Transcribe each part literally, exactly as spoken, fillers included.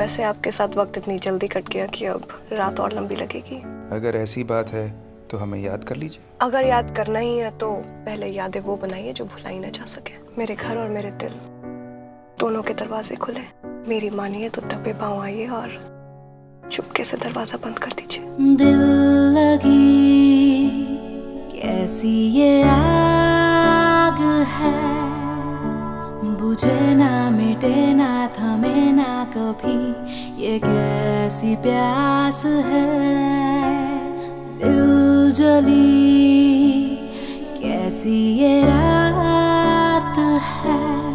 वैसे आपके साथ वक्त इतनी जल्दी कट गया कि अब रात और लंबी लगेगी। अगर ऐसी बात है तो हमें याद कर लीजिए। अगर याद करना ही है तो पहले यादें वो बनाइए जो भुलाई न जा सके। मेरे घर और मेरे दिल दोनों के दरवाजे खुले, मेरी मानिए तो दबे पाँव आइए और चुपके से दरवाजा बंद कर दीजिए। दिल लगी कैसी ये आग है, बुझे ना मिटे ना थमे ना कभी, ये कैसी प्यास है। दिल जली कैसी ये रात है,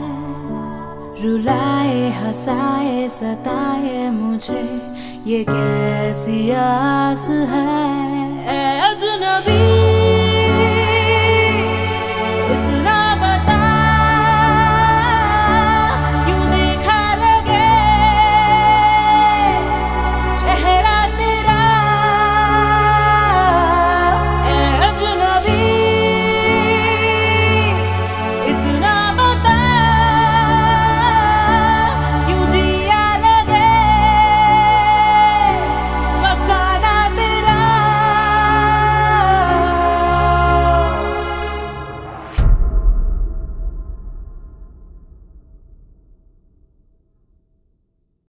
रुलाए हंसाए सताए मुझे ये कैसी आस है। अजनबी